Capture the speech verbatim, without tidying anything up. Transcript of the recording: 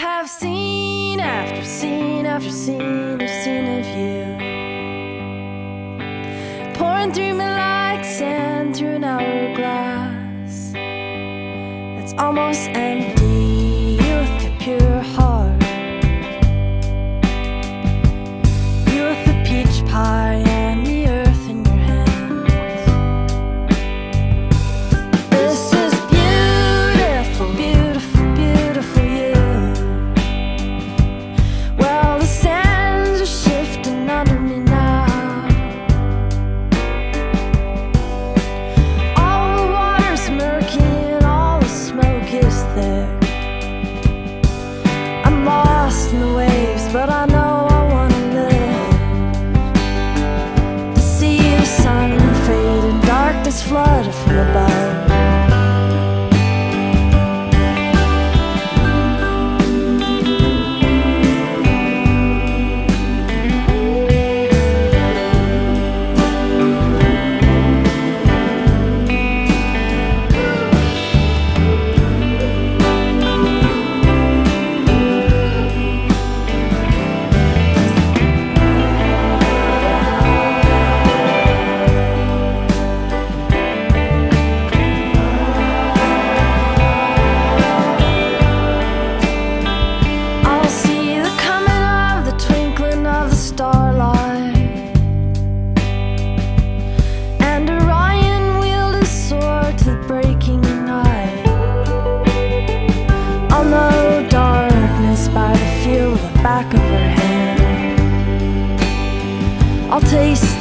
have seen after scene after scene of scene of you, pouring through me like sand through an hourglass that's almost empty. You with the pure heart, you with the peach pie and the earth in your hands. This is beautiful, beautiful, beautiful you. Well, the sands are shifting under me now. All the water's murky and all the smoke is thick. I'm lost in the waves, but I know I wanna live to see the sun fade and darkness flood from above. Starlight and Orion wield his sword to the breaking night. I'll know darkness by the feel of the back of her hand. I'll taste